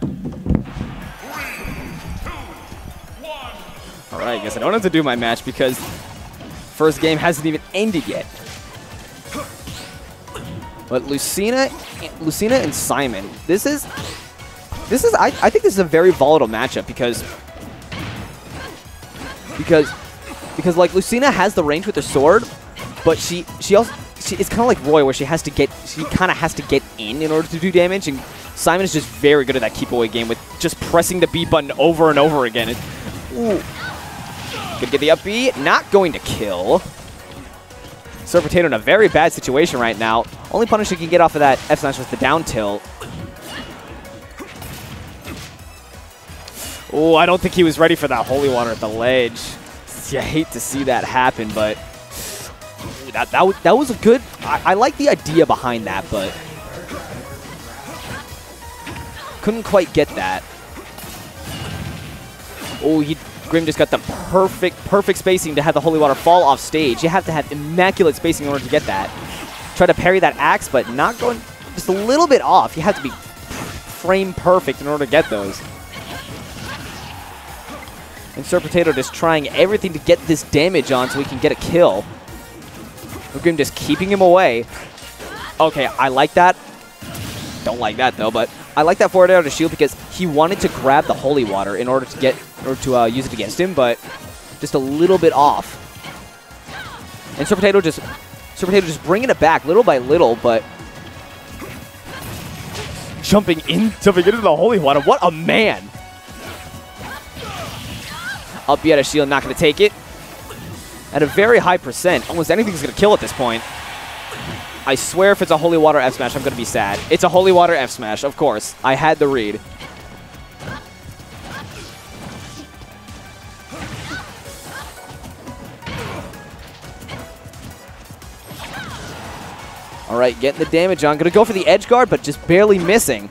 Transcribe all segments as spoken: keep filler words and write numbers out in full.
Alright, guess I don't have to do my match because first game hasn't even ended yet. But Lucina, Lucina and Simon, this is, this is, I, I think this is a very volatile matchup because, because, because like Lucina has the range with the sword, but she, she also, she, it's kind of like Roy where she has to get, she kind of has to get in in order to do damage, and Simon is just very good at that keep away game with just pressing the B button over and over again. It, ooh. Could get the up B, not going to kill. Sir Potato in a very bad situation right now. Only punish he can get off of that F smash with the down tilt. Oh, I don't think he was ready for that holy water at the ledge. Yeah, I hate to see that happen, but ooh, that that was that was a good. I, I like the idea behind that, but couldn't quite get that. Oh, he. Grim just got the perfect, perfect spacing to have the holy water fall off stage. You have to have immaculate spacing in order to get that. Try to parry that axe, but not going just a little bit off. You have to be frame perfect in order to get those. And Sir Potato just trying everything to get this damage on so he can get a kill. Grim just keeping him away. Okay, I like that. Don't like that though, but I like that forward arrow to shield because he wanted to grab the holy water in order to get or to uh, use it against him, but just a little bit off. And Sir Potato just Sir Potato just bringing it back little by little, but jumping in, jumping into the holy water. What a man! Up B at a shield, not going to take it. At a very high percent, almost anything's going to kill at this point. I swear if it's a holy water F smash, I'm going to be sad. It's a holy water F smash, of course. I had the read. All right, getting the damage on. Going to go for the edge guard, but just barely missing.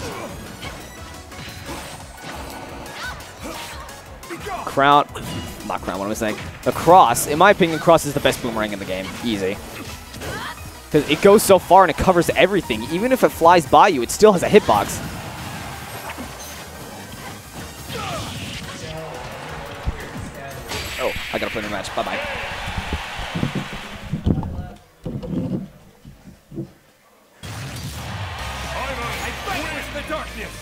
Crown. Not crown, what am I saying? The cross. In my opinion, cross is the best boomerang in the game. Easy. Because it goes so far and it covers everything. Even if it flies by you, it still has a hitbox. Oh, I gotta play the match. Bye-bye. I fight the darkness.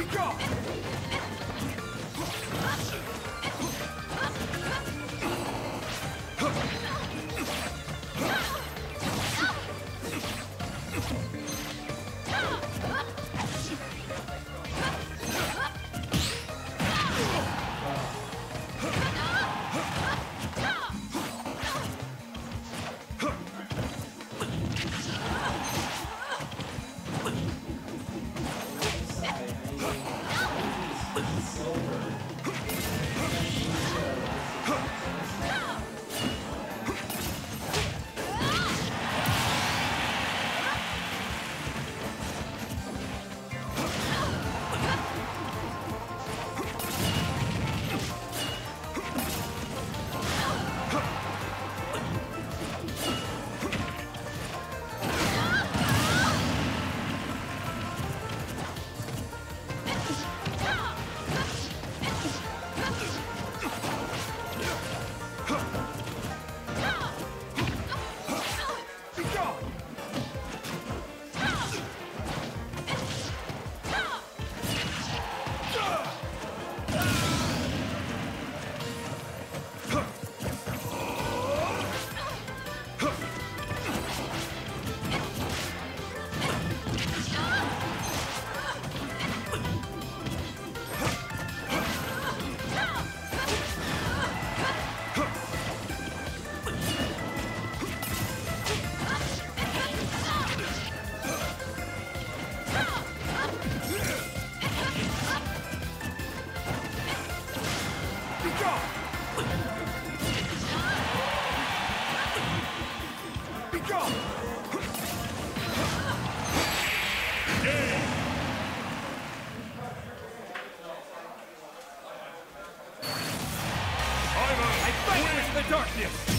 The darkness!